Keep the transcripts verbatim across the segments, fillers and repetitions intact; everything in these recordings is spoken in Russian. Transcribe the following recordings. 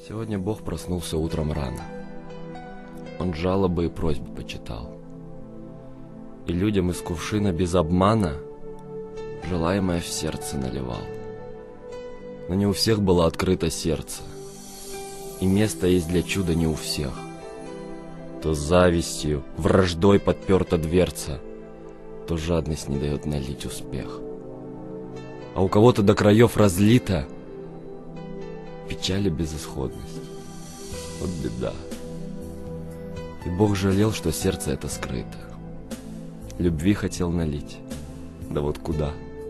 Сегодня Бог проснулся утром рано. Он жалобы и просьбы почитал. И людям из кувшина без обмана желаемое в сердце наливал. Но не у всех было открыто сердце, и место есть для чуда не у всех. То завистью, враждой подперта дверца, то жадность не дает налить успех. А у кого-то до краев разлита печаль и безысходность. Вот беда. И Бог жалел, что сердце это скрыто. Любви хотел налить, да вот куда.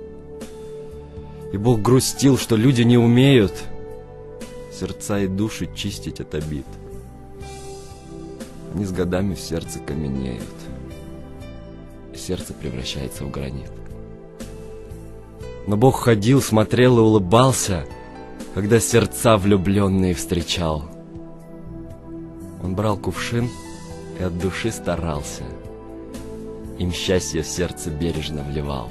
И Бог грустил, что люди не умеют сердца и души чистить от обид. Они с годами в сердце каменеют, и сердце превращается в гранит. Но Бог ходил, смотрел и улыбался, когда сердца влюбленные встречал. Он брал кувшин и от души старался, им счастье в сердце бережно вливал.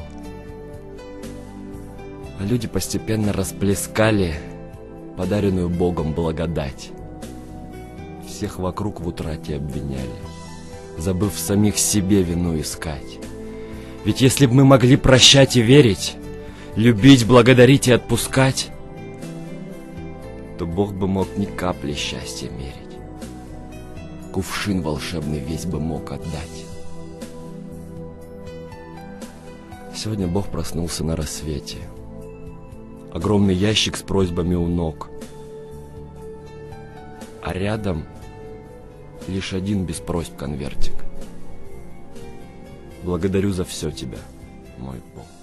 А люди постепенно расплескали подаренную Богом благодать. Всех вокруг в утрате обвиняли, забыв в самих себе вину искать. Ведь если бы мы могли прощать и верить, любить, благодарить и отпускать, то Бог бы мог ни капли счастья мерить. Кувшин волшебный весь бы мог отдать. Сегодня Бог проснулся на рассвете. Огромный ящик с просьбами у ног. А рядом лишь один без просьб конвертик. Благодарю за все тебя, мой Бог.